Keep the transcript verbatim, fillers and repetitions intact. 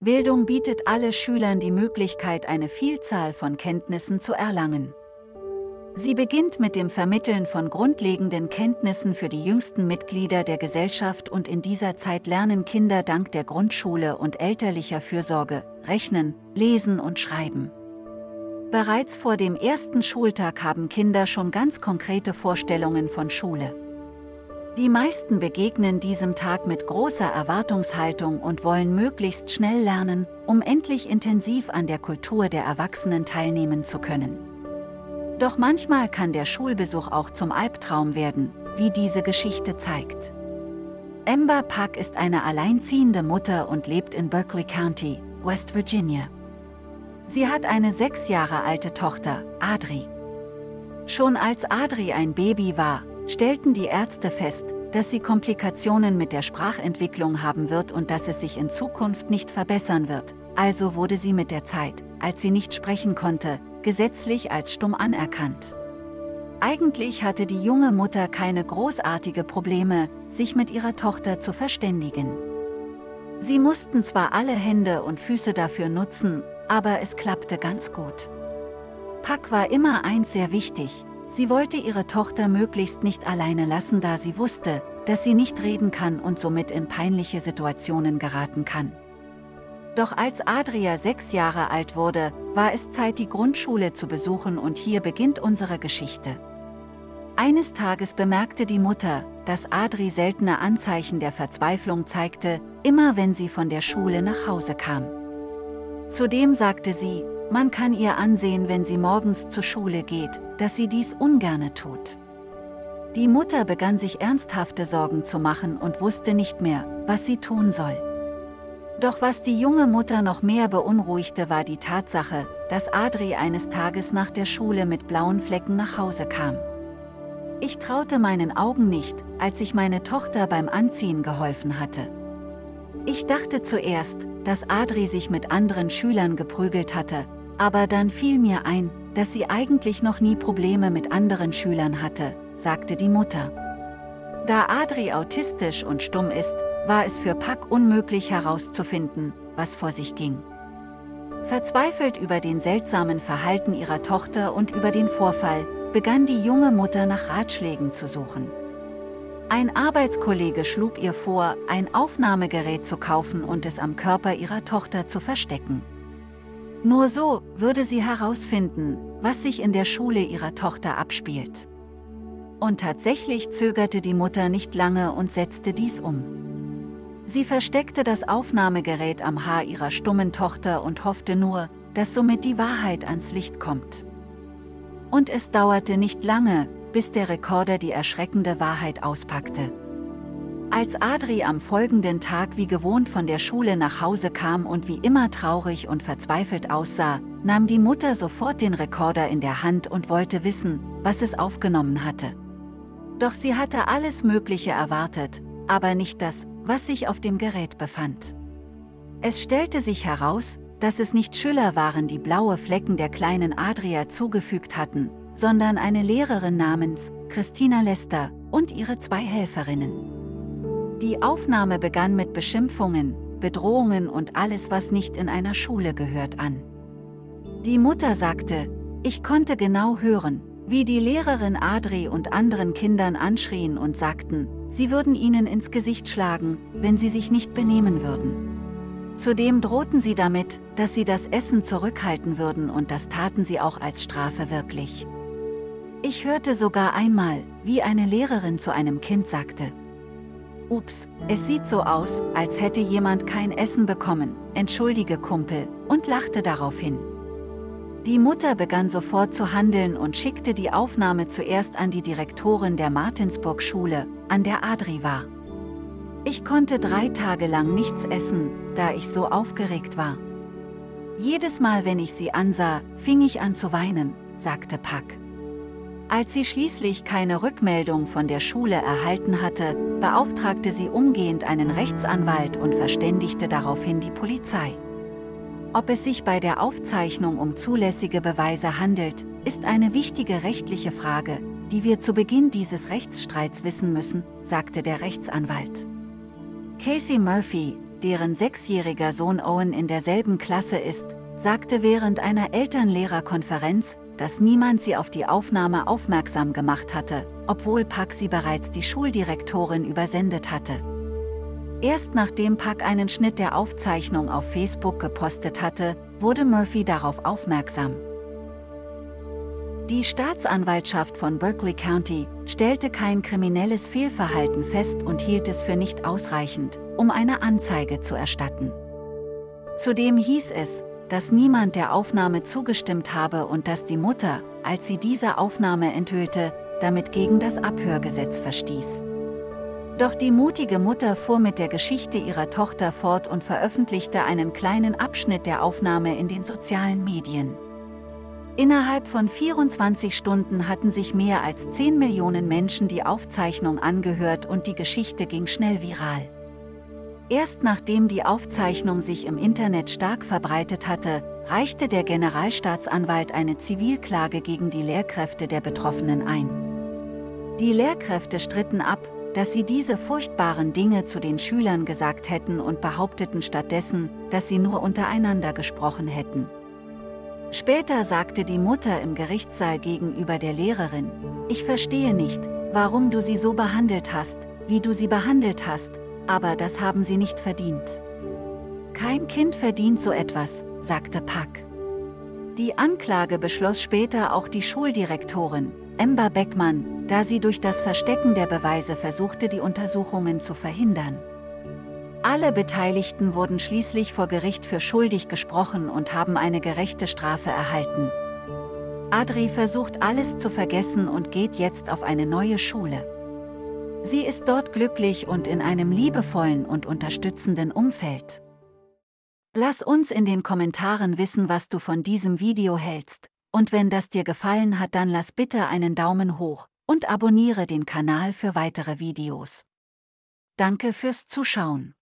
Bildung bietet alle Schülern die Möglichkeit, eine Vielzahl von Kenntnissen zu erlangen. Sie beginnt mit dem Vermitteln von grundlegenden Kenntnissen für die jüngsten Mitglieder der Gesellschaft, und in dieser Zeit lernen Kinder dank der Grundschule und elterlicher Fürsorge rechnen, lesen und schreiben. Bereits vor dem ersten Schultag haben Kinder schon ganz konkrete Vorstellungen von Schule. Die meisten begegnen diesem Tag mit großer Erwartungshaltung und wollen möglichst schnell lernen, um endlich intensiv an der Kultur der Erwachsenen teilnehmen zu können. Doch manchmal kann der Schulbesuch auch zum Albtraum werden, wie diese Geschichte zeigt. Amber Puck ist eine alleinziehende Mutter und lebt in Berkeley County, West Virginia. Sie hat eine sechs Jahre alte Tochter, Adri. Schon als Adri ein Baby war, stellten die Ärzte fest, dass sie Komplikationen mit der Sprachentwicklung haben wird und dass es sich in Zukunft nicht verbessern wird. Also wurde sie mit der Zeit, als sie nicht sprechen konnte, gesetzlich als stumm anerkannt. Eigentlich hatte die junge Mutter keine großartigen Probleme, sich mit ihrer Tochter zu verständigen. Sie mussten zwar alle Hände und Füße dafür nutzen, aber es klappte ganz gut. Puck war immer eins sehr wichtig: Sie wollte ihre Tochter möglichst nicht alleine lassen, da sie wusste, dass sie nicht reden kann und somit in peinliche Situationen geraten kann. Doch als Adria sechs Jahre alt wurde, war es Zeit, die Grundschule zu besuchen, und hier beginnt unsere Geschichte. Eines Tages bemerkte die Mutter, dass Adri seltene Anzeichen der Verzweiflung zeigte, immer wenn sie von der Schule nach Hause kam. Zudem sagte sie, man kann ihr ansehen, wenn sie morgens zur Schule geht, dass sie dies ungerne tut. Die Mutter begann sich ernsthafte Sorgen zu machen und wusste nicht mehr, was sie tun soll. Doch was die junge Mutter noch mehr beunruhigte, war die Tatsache, dass Adri eines Tages nach der Schule mit blauen Flecken nach Hause kam. Ich traute meinen Augen nicht, als ich meine Tochter beim Anziehen geholfen hatte. Ich dachte zuerst, dass Adri sich mit anderen Schülern geprügelt hatte, aber dann fiel mir ein, dass sie eigentlich noch nie Probleme mit anderen Schülern hatte, sagte die Mutter. Da Adri autistisch und stumm ist, war es für Puck unmöglich herauszufinden, was vor sich ging. Verzweifelt über den seltsamen Verhalten ihrer Tochter und über den Vorfall, begann die junge Mutter nach Ratschlägen zu suchen. Ein Arbeitskollege schlug ihr vor, ein Aufnahmegerät zu kaufen und es am Körper ihrer Tochter zu verstecken. Nur so würde sie herausfinden, was sich in der Schule ihrer Tochter abspielt. Und tatsächlich zögerte die Mutter nicht lange und setzte dies um. Sie versteckte das Aufnahmegerät am Haar ihrer stummen Tochter und hoffte nur, dass somit die Wahrheit ans Licht kommt. Und es dauerte nicht lange, bis der Rekorder die erschreckende Wahrheit auspackte. Als Adri am folgenden Tag wie gewohnt von der Schule nach Hause kam und wie immer traurig und verzweifelt aussah, nahm die Mutter sofort den Rekorder in der Hand und wollte wissen, was es aufgenommen hatte. Doch sie hatte alles Mögliche erwartet, aber nicht das, was sich auf dem Gerät befand. Es stellte sich heraus, dass es nicht Schüler waren, die blaue Flecken der kleinen Adria zugefügt hatten, sondern eine Lehrerin namens Christina Lester und ihre zwei Helferinnen. Die Aufnahme begann mit Beschimpfungen, Bedrohungen und alles, was nicht in einer Schule gehört, an. Die Mutter sagte, ich konnte genau hören, wie die Lehrerin Adri und anderen Kindern anschrien und sagten, sie würden ihnen ins Gesicht schlagen, wenn sie sich nicht benehmen würden. Zudem drohten sie damit, dass sie das Essen zurückhalten würden, und das taten sie auch als Strafe wirklich. Ich hörte sogar einmal, wie eine Lehrerin zu einem Kind sagte, Ups, es sieht so aus, als hätte jemand kein Essen bekommen, entschuldige Kumpel, und lachte daraufhin. Die Mutter begann sofort zu handeln und schickte die Aufnahme zuerst an die Direktorin der Martinsburg-Schule, an der Adri war. Ich konnte drei Tage lang nichts essen, da ich so aufgeregt war. Jedes Mal, wenn ich sie ansah, fing ich an zu weinen, sagte Puck. Als sie schließlich keine Rückmeldung von der Schule erhalten hatte, beauftragte sie umgehend einen Rechtsanwalt und verständigte daraufhin die Polizei. Ob es sich bei der Aufzeichnung um zulässige Beweise handelt, ist eine wichtige rechtliche Frage, die wir zu Beginn dieses Rechtsstreits wissen müssen, sagte der Rechtsanwalt. Casey Murphy, deren sechsjähriger Sohn Owen in derselben Klasse ist, sagte während einer Elternlehrerkonferenz, dass niemand sie auf die Aufnahme aufmerksam gemacht hatte, obwohl Park sie bereits die Schuldirektorin übersendet hatte. Erst nachdem Park einen Schnitt der Aufzeichnung auf Facebook gepostet hatte, wurde Murphy darauf aufmerksam. Die Staatsanwaltschaft von Berkeley County stellte kein kriminelles Fehlverhalten fest und hielt es für nicht ausreichend, um eine Anzeige zu erstatten. Zudem hieß es, dass niemand der Aufnahme zugestimmt habe und dass die Mutter, als sie diese Aufnahme enthüllte, damit gegen das Abhörgesetz verstieß. Doch die mutige Mutter fuhr mit der Geschichte ihrer Tochter fort und veröffentlichte einen kleinen Abschnitt der Aufnahme in den sozialen Medien. Innerhalb von vierundzwanzig Stunden hatten sich mehr als zehn Millionen Menschen die Aufzeichnung angehört und die Geschichte ging schnell viral. Erst nachdem die Aufzeichnung sich im Internet stark verbreitet hatte, reichte der Generalstaatsanwalt eine Zivilklage gegen die Lehrkräfte der Betroffenen ein. Die Lehrkräfte stritten ab, dass sie diese furchtbaren Dinge zu den Schülern gesagt hätten und behaupteten stattdessen, dass sie nur untereinander gesprochen hätten. Später sagte die Mutter im Gerichtssaal gegenüber der Lehrerin: „Ich verstehe nicht, warum du sie so behandelt hast, wie du sie behandelt hast, aber das haben sie nicht verdient. Kein Kind verdient so etwas“, sagte Park. Die Anklage beschloss später auch die Schuldirektorin, Amber Beckman, da sie durch das Verstecken der Beweise versuchte, die Untersuchungen zu verhindern. Alle Beteiligten wurden schließlich vor Gericht für schuldig gesprochen und haben eine gerechte Strafe erhalten. Adri versucht alles zu vergessen und geht jetzt auf eine neue Schule. Sie ist dort glücklich und in einem liebevollen und unterstützenden Umfeld. Lass uns in den Kommentaren wissen, was du von diesem Video hältst, und wenn das dir gefallen hat, dann lass bitte einen Daumen hoch und abonniere den Kanal für weitere Videos. Danke fürs Zuschauen.